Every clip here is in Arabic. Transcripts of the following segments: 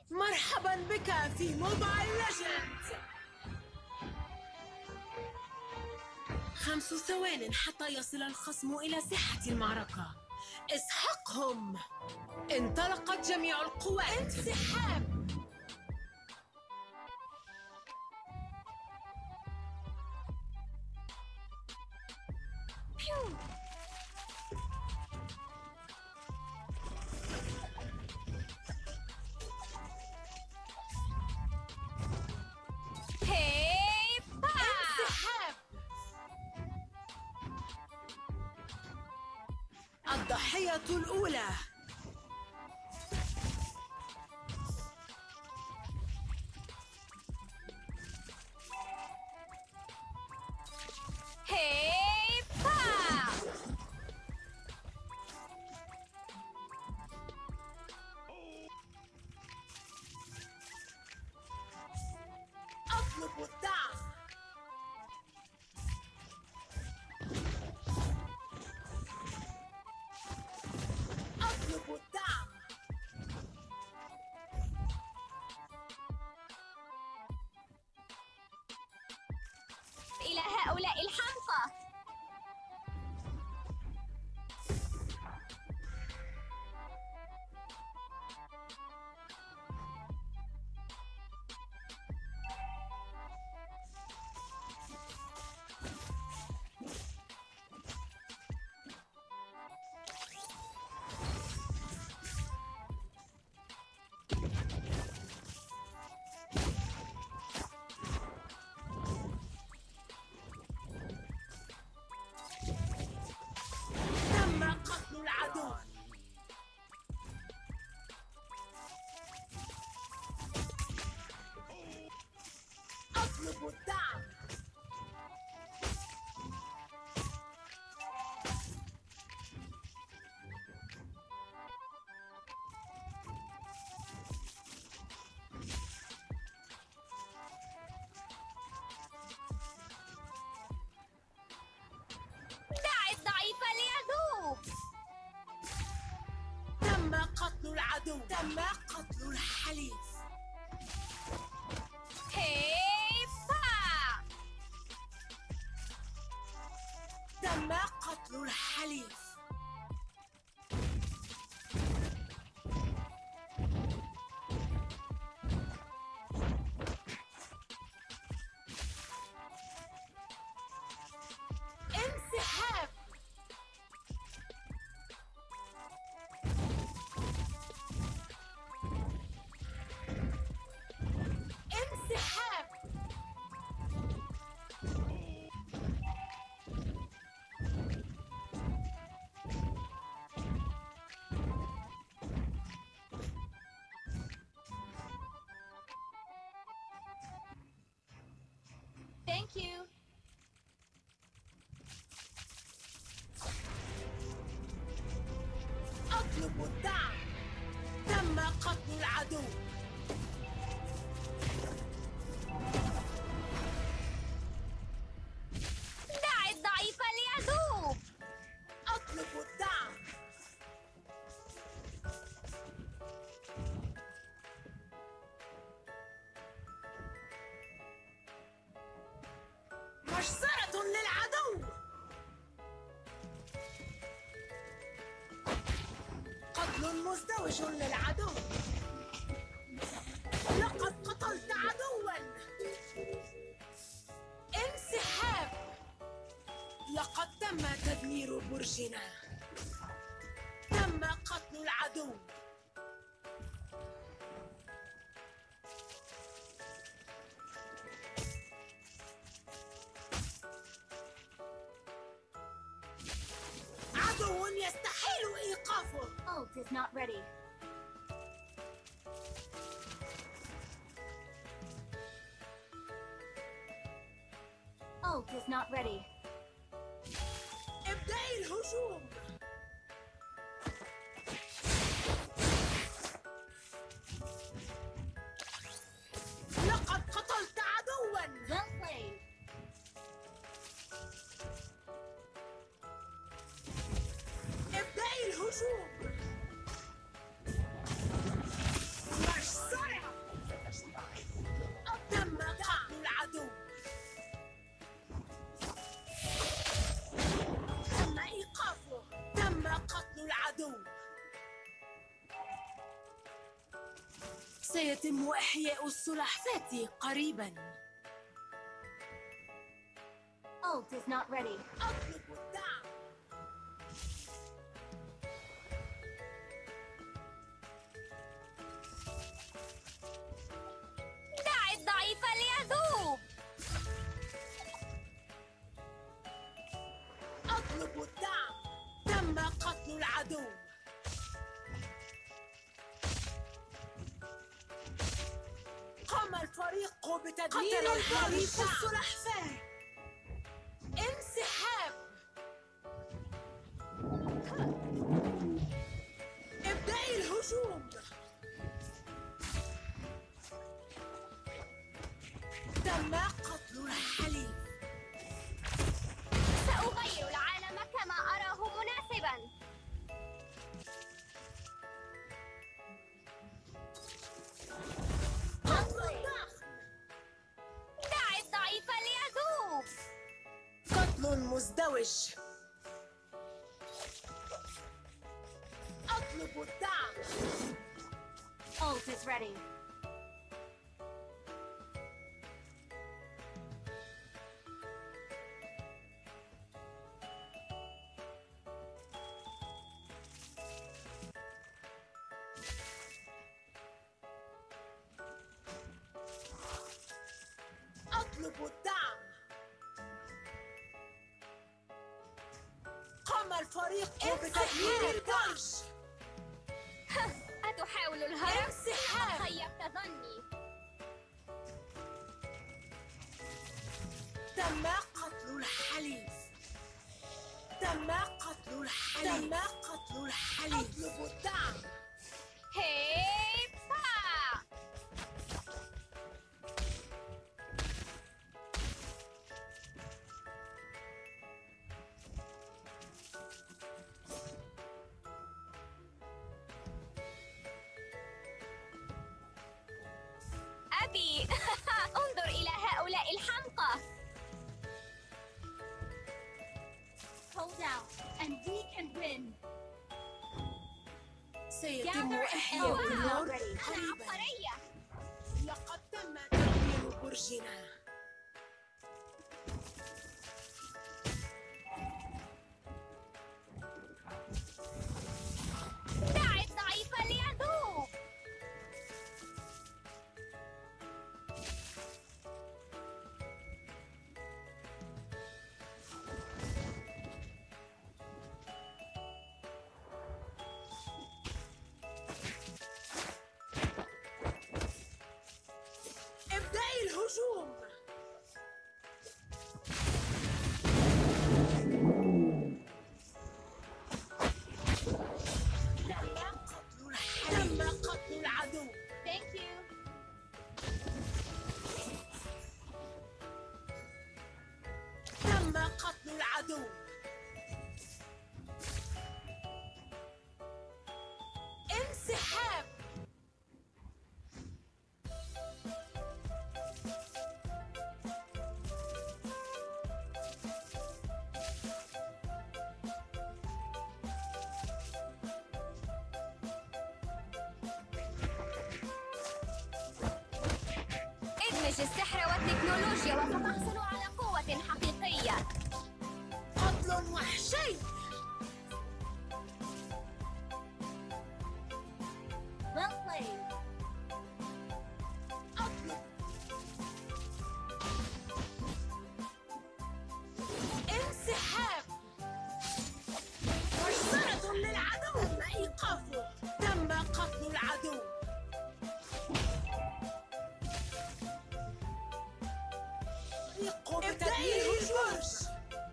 مرحبا بك في موبايل ليجندز. 5 ثوان حتى يصل الخصم إلى ساحة المعركة. اسحقهم. انطلقت جميع القوات. انسحاب. انسحاب. الضحية الأولى. أطلب الدعم. أطلب الدعم. إلى هؤلاء الحمقى. تم قتل العدو. أطلب الدعم. دع الضعيف ليذوب. تم قتل العدو. تم قتل الحليف. تم قتل الحليف. انسحاب. انسحاب. Thank you. أطلب الدعم. تم قتل العدو. دع الضعيف ليذوب. أطلب الدعم. مجزرة للعدو. قتل مزدوج للعدو. لقد قتلت عدوا. انسحاب. لقد تم تدمير برجنا. تم قتل العدو. عدو يستحيل إيقافه. Ult is not ready. Ult is not ready. ابدأي الهجوم. لقد قتلت عدوا. Well played. ابدأي الهجوم. مجزرة. سيتم إحياء السلحفاة قريباً. Ult is not ready. أطلب الدعم. دع الضعيف ليذوب. أطلب الدعم. تم قتل العدو. قام الفريق بتدمير الحريق السلحفاة. انسحاب. ابدأي الهجوم. تم قتل الحليب. سأغير العالم كما أراه مناسبا. قتل الضخم. دع الضعيف ليذوب. قتل مزدوج. أطلب الدعم. Ult is ready. أطلب الدعم. قام الفريق بتدمير الجيش. أتحاول الهرب؟ انسحاب. خيبت ظني. تم قتل الحليب. تم قتل الحليب. تم قتل الحليب. أطلب الدعم. هيبا. أبي انظر إلى هؤلاء الحمقى. Hold out and we can win. سيتم Gather إحياء and النار أنا قريباً. عبقرية. لقد تم تدمير برجنا. دع الضعيف ليذوب. ابدأي الهجوم. تم قتل العدو. Thank you. تم قتل العدو. انسحاب. ادمج السحر والتكنولوجيا وستحصل على قوة حقيقية. قتل وحشي. Well played. أطلب. انسحاب. مجزرة للعدو. تم إيقافه. تم قتل العدو. فريق بتدمير الجيش.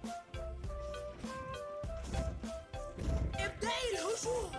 ابدأي الهجوم.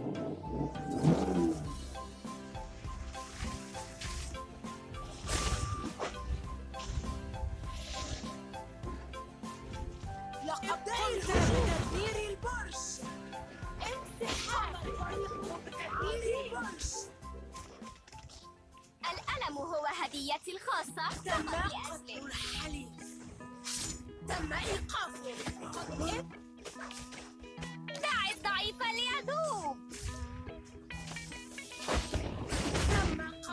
لقد قمت بتدمير البرج. انسحاب. الفريق بتدمير البرج. الألم هو هديتي الخاصة تم فقط قتل لأجلك. الحليب. تم إيقافه. قتل. دع الضعيف ليذوب. تم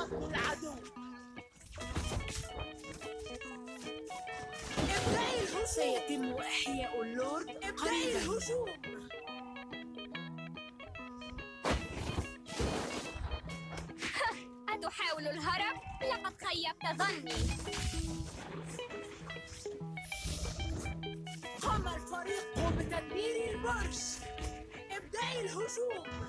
قتل العدو. ابدأي الهجوم. سيتم إحياء اللورد. ابدأي الهجوم. أتحاول الهرب؟ لقد خيبت ظني. قام الفريق بتدمير البرج. ابدأي الهجوم.